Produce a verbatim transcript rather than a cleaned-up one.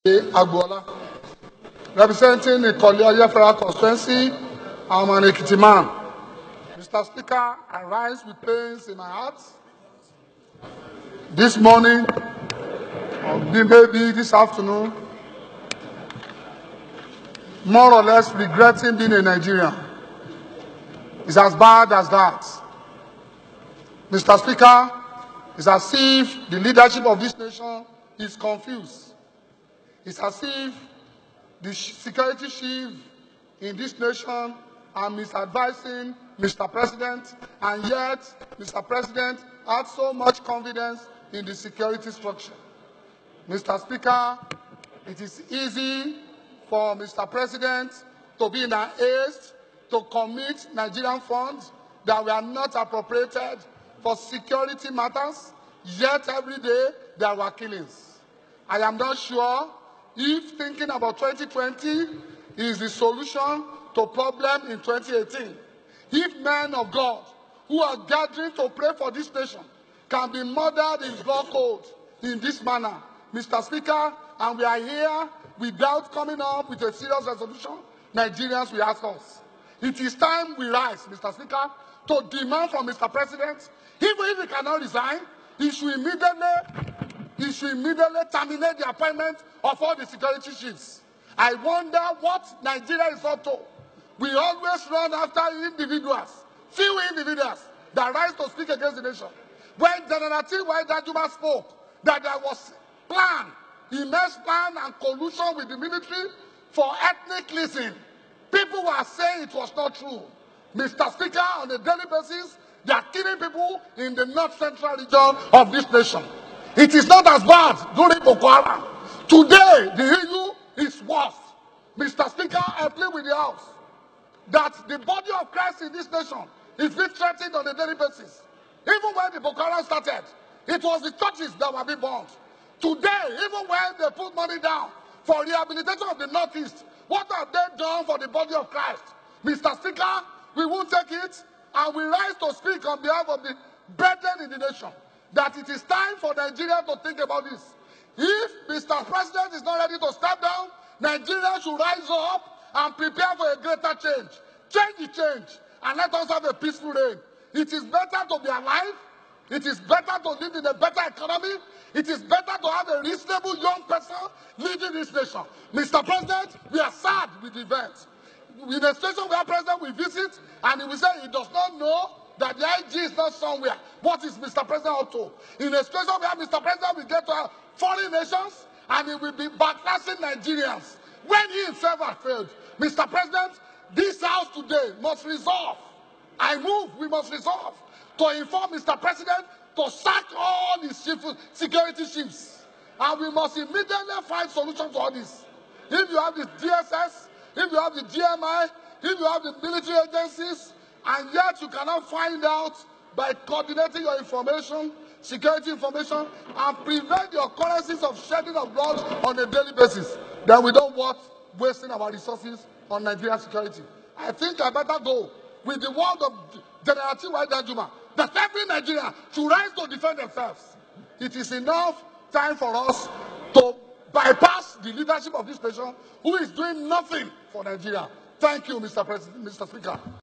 Agbola, representing the Kolia Federal Constituency. I'm an Ekiti man. Mister Speaker, I rise with pains in my heart. This morning, or maybe this afternoon, more or less regretting being a Nigerian. It's as bad as that. Mister Speaker, it's as if the leadership of this nation is confused. It's as if the security chief in this nation are misadvising Mister President, and yet Mister President had so much confidence in the security structure. Mister Speaker, it is easy for Mister President to be in a haste to commit Nigerian funds that were not appropriated for security matters, yet every day there were killings. I am not sure if thinking about twenty twenty is the solution to problem in twenty eighteen. If men of God who are gathering to pray for this nation can be murdered in God code in this manner, Mister Speaker, and we are here without coming up with a serious resolution, Nigerians will ask us. It is time we rise, Mister Speaker, to demand from Mister President, even if he cannot resign, he should immediately, he should immediately terminate the appointment of all the security chiefs. I wonder what Nigeria is up to. We always run after individuals, few individuals that rise to speak against the nation. When General T Y Danjuma spoke that there was plan, immense plan and collusion with the military for ethnic cleansing, people were saying it was not true. Mister Speaker, on a daily basis, they are killing people in the north central region of this nation. It is not as bad during Boko Haram. Today, the E U is worse. Mister Speaker, I plead with the House that the body of Christ in this nation is being threatened on a daily basis. Even when the Boko Haram started, it was the churches that were being bombed. Today, even when they put money down for rehabilitation of the Northeast, what have they done for the body of Christ? Mister Speaker, we won't take it, and we rise to speak on behalf of the brethren in the nation that it is time for Nigeria to think about this. If Mister President is not ready to step down, Nigeria should rise up and prepare for a greater change. Change the change, and let us have a peaceful reign. It is better to be alive. It is better to live in a better economy. It is better to have a reasonable young person leading this nation. Mister President, we are sad with the events. In a situation where President will visit and he will say he does not know that the I G is not somewhere, what is Mister President up to? In a situation where Mister President will get to foreign nations and he will be backlashing Nigerians when he himself has failed. Mister President, this House today must resolve. I move, we must resolve to inform Mister President to sack all the security chiefs. And we must immediately find solutions to all this. If you have the D S S, if you have the G M I, if you have the military agencies, and yet you cannot find out by coordinating your information, security information, and prevent the occurrences of shedding of blood on a daily basis, then we don't want wasting our resources on Nigerian security. I think I better go with the word of General T Y Danjuma that every Nigerian should rise to defend themselves. It is enough time for us to bypass the leadership of this nation who is doing nothing for Nigeria. Thank you, Mister President, Mister Speaker.